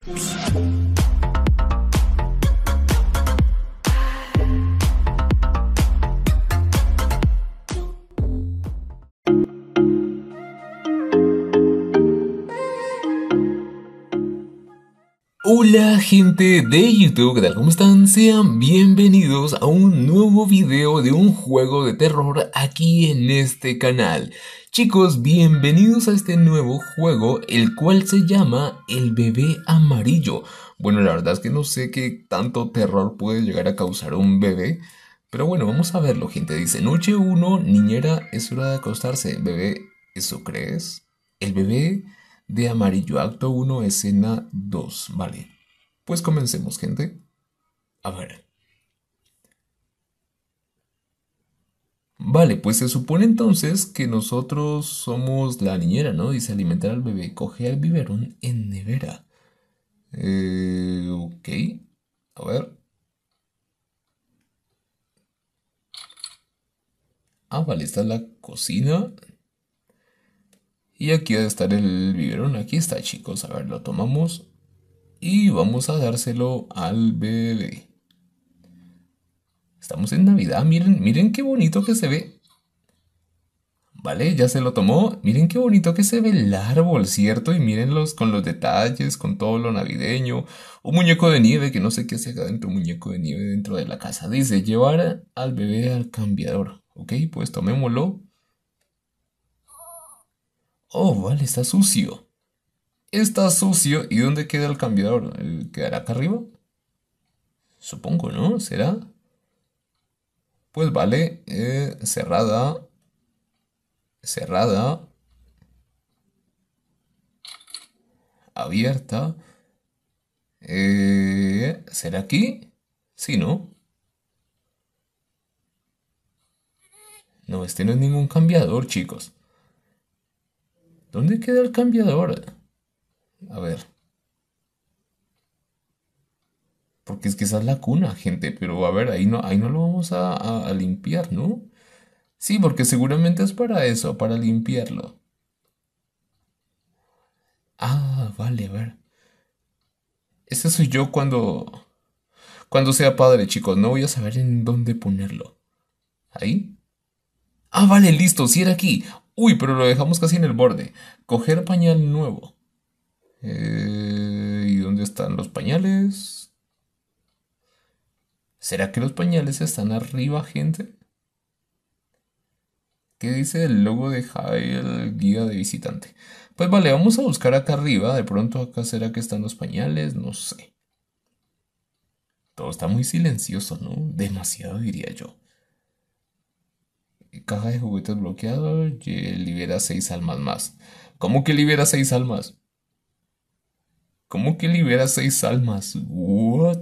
Hola gente de YouTube, ¿qué tal? ¿Cómo están? Sean bienvenidos a un nuevo video de un juego de terror aquí en este canal. Chicos, bienvenidos a este nuevo juego, el cual se llama El Bebé Amarillo. Bueno, la verdad es que no sé qué tanto terror puede llegar a causar un bebé, pero bueno, vamos a verlo, gente. Dice, noche 1, niñera, es hora de acostarse. Bebé, ¿eso crees? El bebé de amarillo, acto 1, escena 2. Vale. Pues comencemos, gente. A ver. Vale, pues se supone entonces que nosotros somos la niñera, ¿no? Dice alimentar al bebé, coge al biberón en nevera. Ok. A ver. Ah, vale, esta es la cocina. Y aquí debe estar el biberón. Aquí está, chicos. A ver, lo tomamos. Y vamos a dárselo al bebé. Estamos en Navidad. Miren, miren qué bonito que se ve. Vale, ya se lo tomó. Miren qué bonito que se ve el árbol, ¿cierto? Y mírenlos con los detalles, con todo lo navideño. Un muñeco de nieve, que no sé qué se haga dentro, un muñeco de nieve dentro de la casa. Dice, llevar al bebé al cambiador. Ok, pues tomémoslo. Oh, vale, está sucio. Está sucio. ¿Y dónde queda el cambiador? ¿Quedará acá arriba? Supongo, ¿no? ¿Será? Pues vale, cerrada, cerrada, abierta. ¿Será aquí? Sí, ¿no? No, este no es ningún cambiador, chicos. ¿Dónde queda el cambiador? A ver, porque es que esa es la cuna, gente, pero a ver, ahí no lo vamos a limpiar, ¿no? Sí, porque seguramente es para eso, para limpiarlo. Ah, vale, a ver. Ese soy yo cuando sea padre, chicos. No voy a saber en dónde ponerlo. ¿Ahí? Ah, vale, listo, sí era aquí. Uy, pero lo dejamos casi en el borde. Coger pañal nuevo. ¿Y dónde están los pañales? ¿Será que los pañales están arriba, gente? ¿Qué dice el logo de Jael, guía de visitante? Pues vale, vamos a buscar acá arriba. De pronto acá será que están los pañales, no sé. Todo está muy silencioso, ¿no? Demasiado diría yo. Caja de juguetes bloqueado, libera 6 almas más. ¿Cómo que libera 6 almas? ¿Cómo que libera 6 almas? What?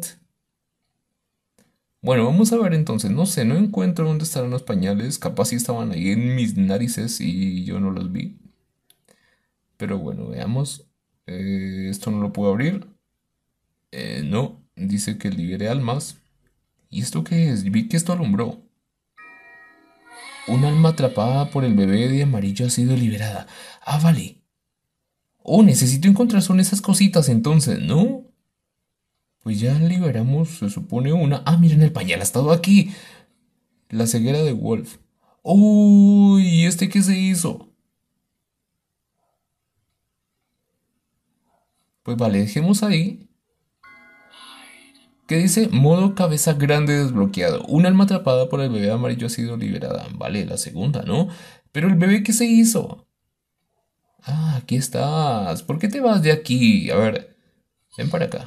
Bueno, vamos a ver entonces. No sé, no encuentro dónde estarán los pañales. Capaz si estaban ahí en mis narices y yo no los vi. Pero bueno, veamos. Esto no lo puedo abrir. No, dice que libere almas. ¿Y esto qué es? Vi que esto alumbró. Un alma atrapada por el bebé de amarillo ha sido liberada. Ah, vale. Oh, necesito encontrar son esas cositas entonces, ¿no? Pues ya liberamos, se supone una. Ah, miren, el pañal ha estado aquí. La ceguera de Wolf. Uy, ¿y este qué se hizo? Pues vale, dejemos ahí. ¿Qué dice? Modo cabeza grande desbloqueado. Un alma atrapada por el bebé amarillo ha sido liberada. Vale, la segunda, ¿no? Pero el bebé, ¿qué se hizo? Ah, aquí estás. ¿Por qué te vas de aquí? A ver, ven para acá.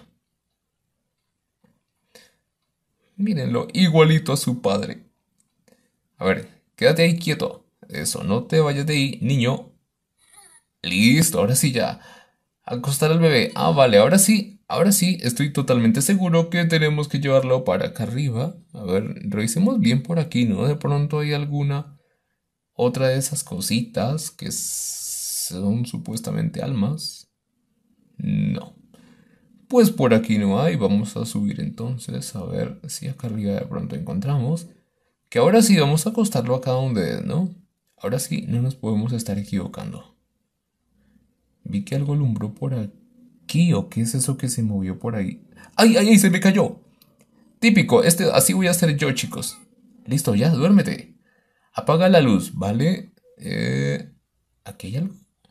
Mírenlo, igualito a su padre. A ver, quédate ahí quieto. Eso, no te vayas de ahí, niño. Listo, ahora sí ya. Acostar al bebé. Ah, vale, ahora sí, estoy totalmente seguro que tenemos que llevarlo para acá arriba. A ver, revisemos bien por aquí, ¿no? De pronto hay alguna otra de esas cositas que son supuestamente almas. No. Pues por aquí no hay. Vamos a subir entonces a ver si acá arriba de pronto encontramos. Que ahora sí vamos a acostarlo acá donde es, ¿no? Ahora sí, no nos podemos estar equivocando. Vi que algo alumbró por aquí. aquí o qué es eso que se movió por ahí? ¡Ay, ay, ay! Se me cayó. Típico, así voy a hacer yo, chicos. Listo, ya, duérmete. Apaga la luz, ¿vale? ¿Aquí hay algo?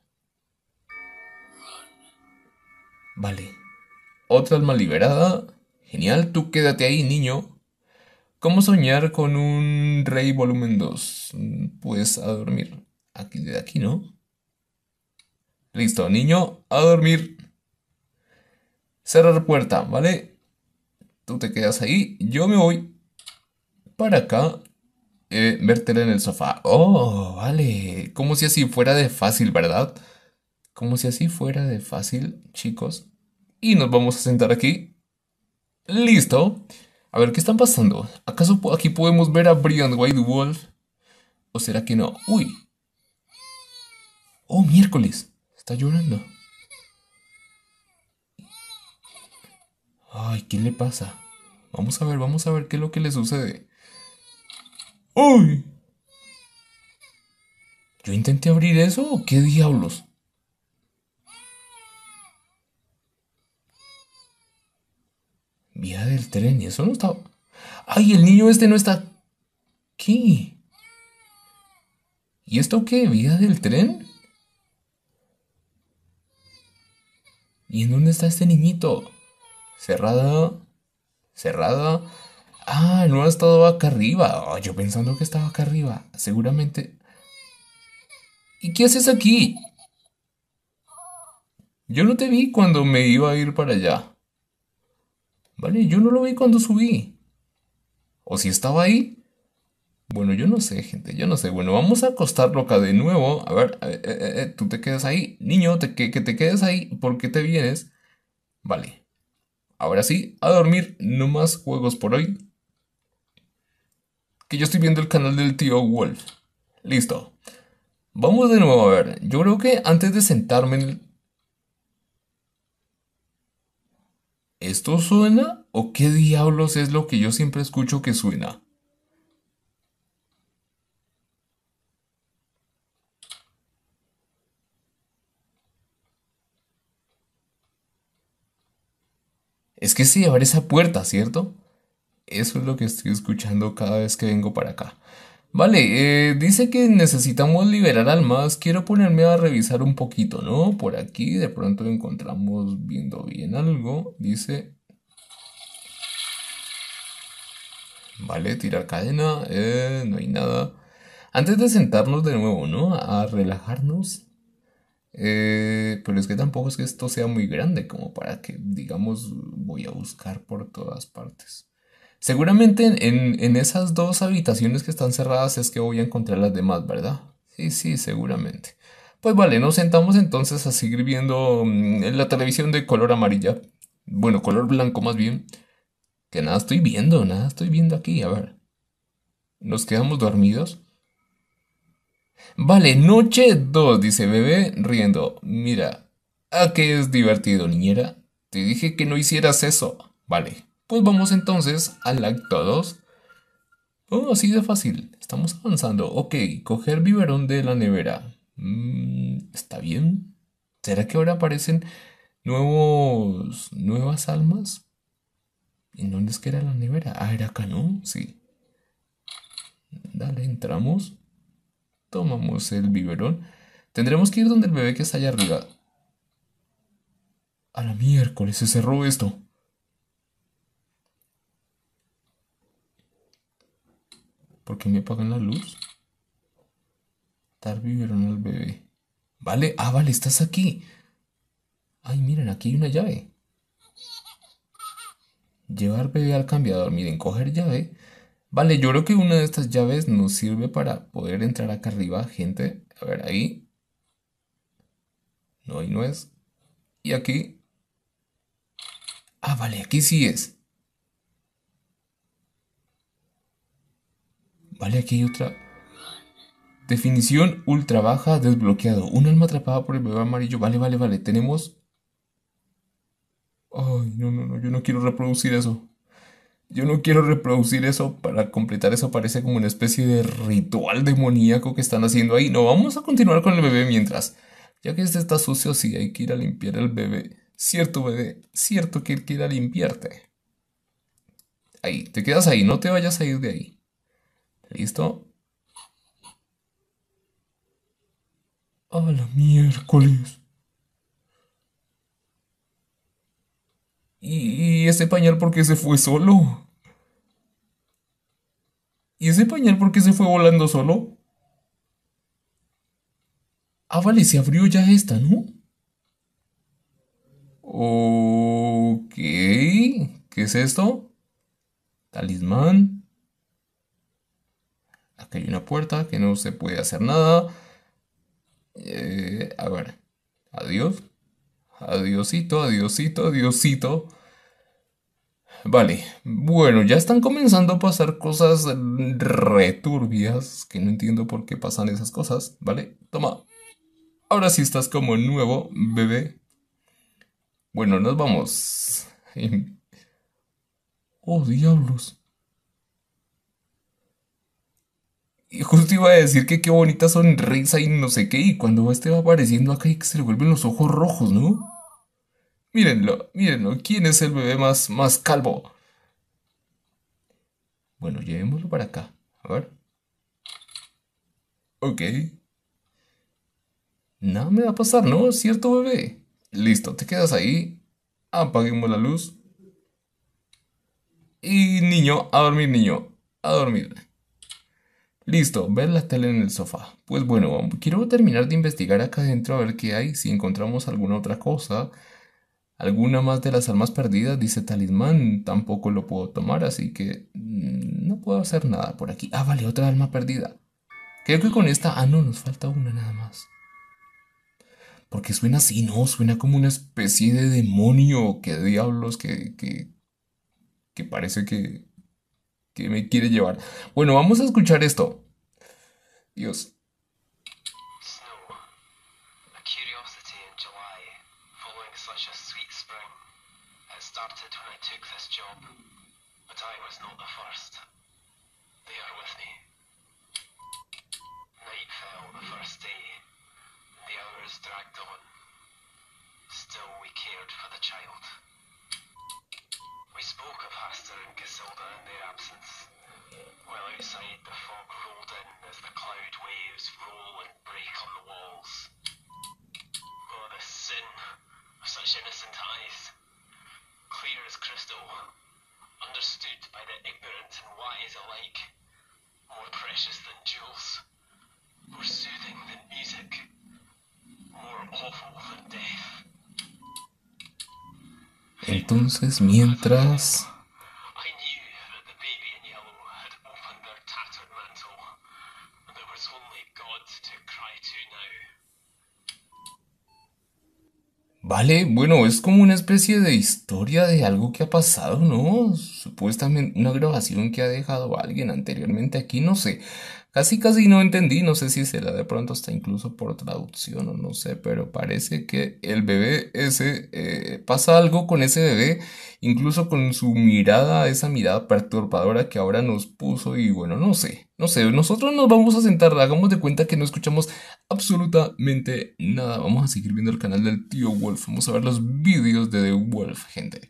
Vale. Otra alma liberada. Genial, tú quédate ahí, niño. ¿Cómo soñar con un rey volumen 2? Pues a dormir. Aquí, de aquí, ¿no? Listo, niño, a dormir. Cerrar puerta, ¿vale? Tú te quedas ahí. Yo me voy para acá. Vértela en el sofá. Oh, vale. Como si así fuera de fácil, ¿verdad? Como si así fuera de fácil, chicos. Y nos vamos a sentar aquí. Listo. A ver, ¿qué están pasando? ¿Acaso aquí podemos ver a Brian White Wolf? ¿O será que no? Uy. Oh, miércoles. Está llorando. Ay, ¿qué le pasa? Vamos a ver qué es lo que le sucede. ¡Uy! ¿Yo intenté abrir eso o qué diablos? Vía del tren, y eso no está. ¡Ay, el niño este no está aquí! ¿Y esto qué? ¿Vía del tren? ¿Y en dónde está este niñito? Cerrada, cerrada. Ah, no ha estado acá arriba. Oh, yo pensando que estaba acá arriba. Seguramente. ¿Y qué haces aquí? Yo no te vi cuando me iba a ir para allá. Vale, yo no lo vi cuando subí. ¿O si estaba ahí? Bueno, yo no sé, gente, yo no sé. Bueno, vamos a acostarlo acá de nuevo. A ver, tú te quedas ahí. Niño, que te quedes ahí. ¿Por qué te vienes? Vale. Ahora sí, a dormir. No más juegos por hoy. Que yo estoy viendo el canal del tío Wolf. Listo. Vamos de nuevo a ver. Yo creo que antes de sentarme en ¿Esto suena? ¿O qué diablos es lo que yo siempre escucho que suena? Es que se abre esa puerta, ¿cierto? Eso es lo que estoy escuchando cada vez que vengo para acá. Vale, dice que necesitamos liberar almas. Quiero ponerme a revisar un poquito, ¿no? Por aquí de pronto encontramos viendo bien algo. Dice, vale, tirar cadena. No hay nada. Antes de sentarnos de nuevo, ¿no? A relajarnos. Pero es que tampoco es que esto sea muy grande como para que, digamos, voy a buscar por todas partes. Seguramente en esas dos habitaciones que están cerradas es que voy a encontrar las demás, ¿verdad? Sí, sí, seguramente. Pues vale, nos sentamos entonces a seguir viendo en la televisión de color amarilla. Bueno, color blanco más bien. Que nada estoy viendo aquí. A ver, ¿nos quedamos dormidos? Vale, noche 2 dice bebé riendo. Mira, ¿a qué es divertido, niñera? Te dije que no hicieras eso. Vale, pues vamos entonces al acto 2. Oh, así de fácil. Estamos avanzando. Ok, coger biberón de la nevera. ¿Está bien? ¿Será que ahora aparecen nuevas almas? ¿En dónde es que era la nevera? Ah, era acá, ¿no? Sí. Dale, entramos. Tomamos el biberón. Tendremos que ir donde el bebé que está allá arriba. A la miércoles se cerró esto. ¿Por qué me apagan la luz? Dar biberón al bebé. Vale, vale, estás aquí. Ay, miren, aquí hay una llave. Llevar bebé al cambiador. Miren, coger llave. Vale, yo creo que una de estas llaves nos sirve para poder entrar acá arriba, gente. A ver, ahí. No, ahí no es. Y aquí. Vale, aquí sí es. Vale, aquí hay otra. Definición ultra baja desbloqueado. Un alma atrapada por el bebé amarillo. Vale, vale, vale. Tenemos. Ay, no, no, no. Yo no quiero reproducir eso. Yo no quiero reproducir eso. Para completar eso parece como una especie de ritual demoníaco que están haciendo ahí. No, vamos a continuar con el bebé mientras. Ya que este está sucio, sí, hay que ir a limpiar al bebé. Cierto, bebé, cierto que él quiera limpiarte. Ahí, te quedas ahí, no te vayas a ir de ahí. ¿Listo? A la miércoles. ¿Y ese pañal por qué se fue solo? ¿Y ese pañal por qué se fue volando solo? Ah, vale, se abrió ya esta, ¿no? Ok. ¿Qué es esto? Talismán. Acá hay una puerta que no se puede hacer nada. A ver. Adiós. Adiosito, adiosito, adiosito. Vale. Bueno, ya están comenzando a pasar cosas returbias. Que no entiendo por qué pasan esas cosas. Vale. Toma. Ahora sí estás como nuevo, bebé. Bueno, nos vamos. Oh, diablos. Y justo iba a decir que qué bonita sonrisa y no sé qué. Y cuando este va apareciendo acá y que se le vuelven los ojos rojos, ¿no? Mírenlo, mírenlo. ¿Quién es el bebé más calvo? Bueno, llevémoslo para acá. A ver. Ok. Nada me va a pasar, ¿no? ¿Cierto, bebé? Listo, te quedas ahí. Apaguemos la luz. Y niño, a dormir, niño. A dormir. Listo, ver la tele en el sofá. Pues bueno, quiero terminar de investigar acá adentro a ver qué hay, si encontramos alguna otra cosa. Alguna más de las almas perdidas, dice talismán, tampoco lo puedo tomar, así que no puedo hacer nada por aquí. Ah, vale, otra alma perdida. Creo que con esta... Ah, no, nos falta una nada más. Porque suena así, ¿no? Suena como una especie de demonio, que diablos, que parece que me quiere llevar. Bueno, vamos a escuchar esto. Dios. Snow, a curiosity in July, following such a sweet spring. It started when I took this job, but I was not the first. They are with me. Night fell the first day, and the hours dragged on. Still we cared for the child. We spoke of Hastur and Casilda in their absence, while outside the fog rolled in as the cloud waves roll and break on the walls. Oh, the sin of such innocent eyes, clear as crystal, understood by the ignorant and wise alike, more precious than jewels, more soothing than music, more awful than death. Entonces, As I slept, mientras... I knew that the baby in yellow had opened their tattered mantle, and there was only God to cry to now. Vale, bueno, es como una especie de historia de algo que ha pasado, ¿no? Supuestamente una grabación que ha dejado alguien anteriormente aquí, no sé. Casi no entendí, no sé si será de pronto hasta incluso por traducción o no sé, pero parece que el bebé ese, pasa algo con ese bebé, incluso con su mirada, esa mirada perturbadora que ahora nos puso y bueno, no sé, nosotros nos vamos a sentar, hagamos de cuenta que no escuchamos absolutamente nada. Vamos a seguir viendo el canal del tío Wolf. Vamos a ver los vídeos de The Wolf, gente.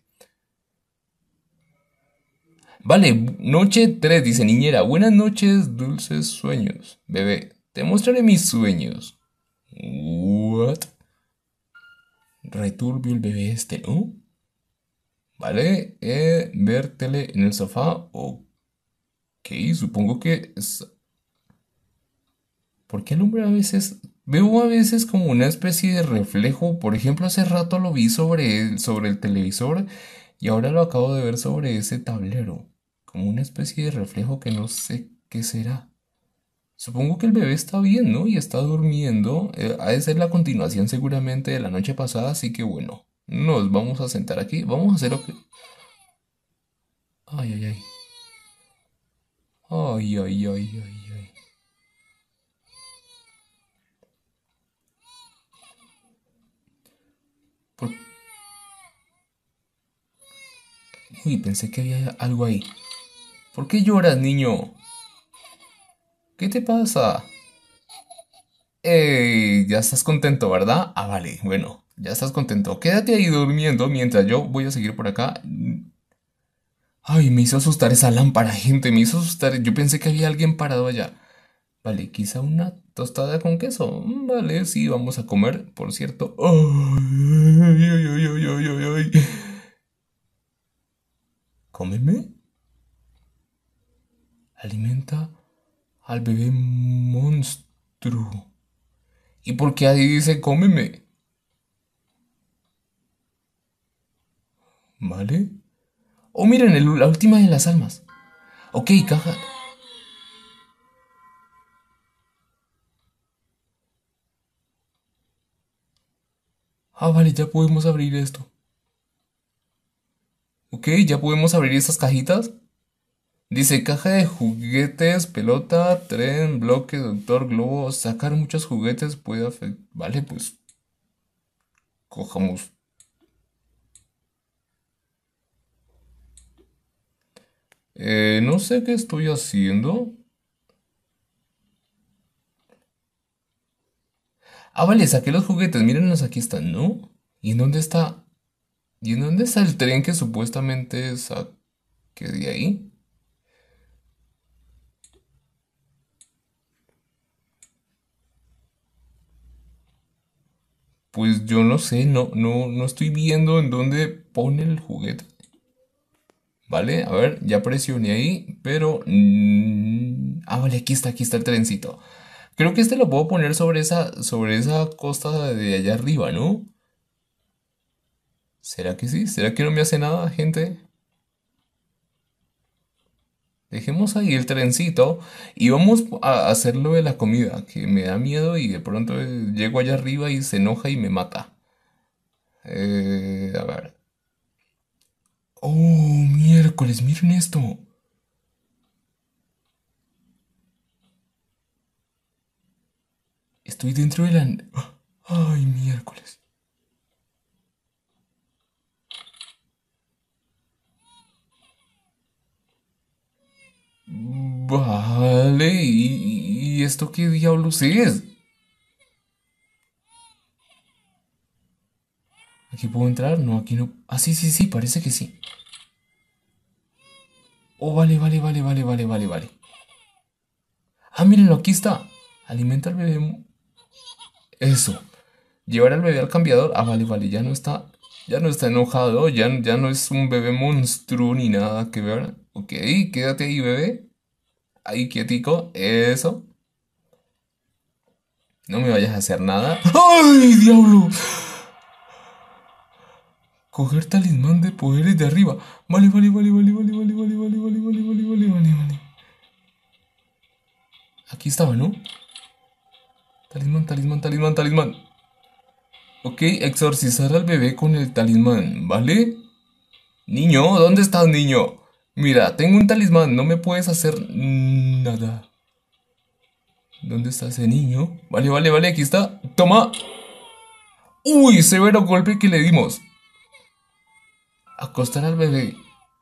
Vale, noche 3 dice niñera. Buenas noches, dulces sueños. Bebé, te mostraré mis sueños. What? Returbio el bebé este, ¿no? Vale, ver tele en el sofá. Ok, supongo que es... ¿Por qué alumbra a veces? Veo a veces como una especie de reflejo. Por ejemplo, hace rato lo vi sobre el televisor y ahora lo acabo de ver sobre ese tablero. Como una especie de reflejo que no sé qué será. Supongo que el bebé está bien, ¿no? Y está durmiendo. Ha de ser la continuación seguramente de la noche pasada, así que bueno, nos vamos a sentar aquí. Vamos a hacer lo que... Ay, ay, ay. Ay, ay, ay, ay, ay. Por- Uy, pensé que había algo ahí. ¿Por qué lloras, niño? ¿Qué te pasa? Ya estás contento, ¿verdad? Ah, vale, bueno. Ya estás contento. Quédate ahí durmiendo mientras yo voy a seguir por acá. Ay, me hizo asustar esa lámpara, gente. Me hizo asustar. Yo pensé que había alguien parado allá. Vale, quizá una tostada con queso. Vale, sí, vamos a comer, por cierto. Ay, ay, ay, ay, ay, ay, ay. ¿Cómeme? Alimenta al bebé monstruo. ¿Y por qué ahí dice cómeme? ¿Vale? Oh, miren, la última de las almas. Ok, caja. Ah, vale, ya podemos abrir esto. Ok, ya podemos abrir estas cajitas. Dice caja de juguetes, pelota, tren, bloque, doctor, globo. Sacar muchos juguetes puede afectar. Vale, pues cojamos. No sé qué estoy haciendo. Ah, vale, saqué los juguetes. Mírenlos, aquí están, ¿no? ¿Y en dónde está? ¿Y en dónde está el tren que supuestamente saqué de ahí? Pues yo no sé, no estoy viendo en dónde pone el juguete. Vale, a ver, ya presioné ahí, pero... ah, vale, aquí está el trencito. Creo que este lo puedo poner sobre esa costa de allá arriba, ¿no? ¿Será que sí? ¿Será que no me hace nada, gente? Dejemos ahí el trencito y vamos a hacer lo de la comida, que me da miedo y de pronto llego allá arriba y se enoja y me mata. A ver. Oh, miércoles, miren esto. Estoy dentro de la... Ay, miércoles. Vale, y esto qué diablos es? ¿Aquí puedo entrar? No, aquí no. Ah, sí, sí, sí, parece que sí. Oh, vale, vale, vale, vale, vale, vale, vale. Ah, mírenlo, aquí está. Alimenta al bebé. Eso. Llevar al bebé al cambiador. Ah, vale, vale, ya no está. Ya no está enojado. Ya no es un bebé monstruo ni nada que ver. Ok, quédate ahí, bebé. Ahí quietico. Eso. No me vayas a hacer nada. ¡Ay, diablo! Coger talismán de poderes de arriba. Vale, vale, vale, vale, vale, vale, vale, vale, vale, vale, vale, vale, vale, vale. Aquí estaba, ¿no? Talismán, talismán, talismán, talismán. Ok, exorcizar al bebé con el talismán, ¿vale? Niño, ¿dónde estás, niño? Mira, tengo un talismán, no me puedes hacer nada. ¿Dónde está ese niño? Vale, vale, vale, aquí está. Toma. Uy, severo golpe que le dimos. Acostar al bebé.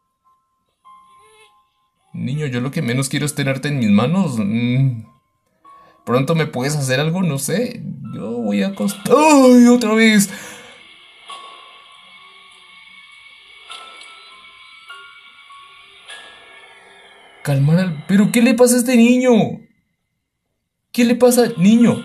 Niño, yo lo que menos quiero es tenerte en mis manos. Pronto me puedes hacer algo, no sé. Yo voy a acostar. ¡Ay, otra vez! Calmar al... ¿Pero qué le pasa a este niño? ¿Qué le pasa al niño?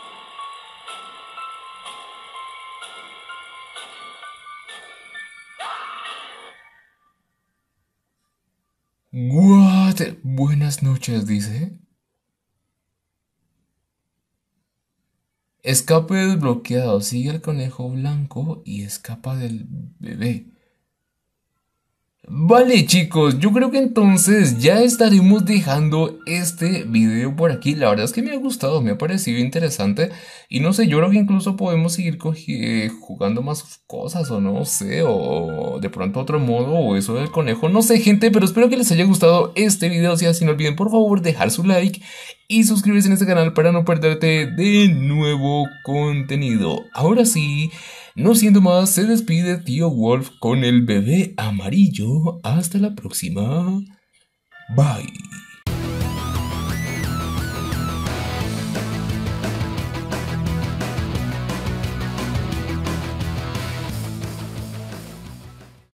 What? Buenas noches, dice. Escape desbloqueado. Sigue al conejo blanco y escapa del bebé. Vale chicos, yo creo que entonces ya estaremos dejando este video por aquí. La verdad es que me ha gustado, me ha parecido interesante. Y no sé, yo creo que incluso podemos seguir jugando más cosas o no sé, o de pronto otro modo o eso del conejo. No sé gente, pero espero que les haya gustado este video. Si así no olviden por favor dejar su like y suscribirse en este canal para no perderte de nuevo contenido. Ahora sí. No siendo más, se despide Tío Wolf con el bebé amarillo. Hasta la próxima. Bye.